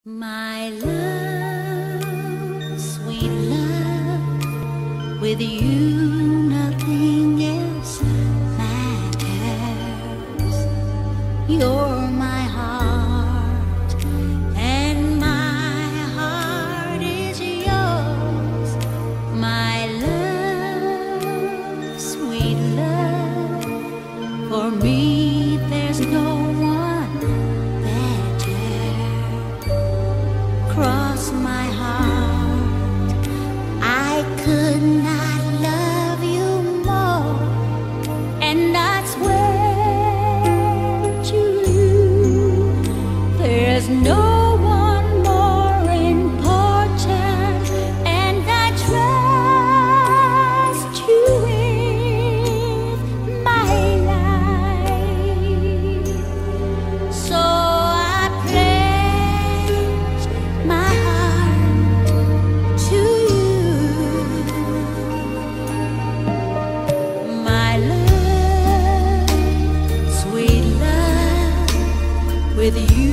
My love, sweet love, with you nothing else matters. You're my heart, and my heart is yours. My love, sweet love, for me there's no one better. Cross my heart, I could not love you more, and I swear to you, there's no one more important, and I trust you with my life. So I pledge my heart to you, my love, sweet love, with you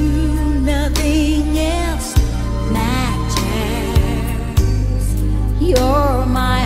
nothing else matters. You're my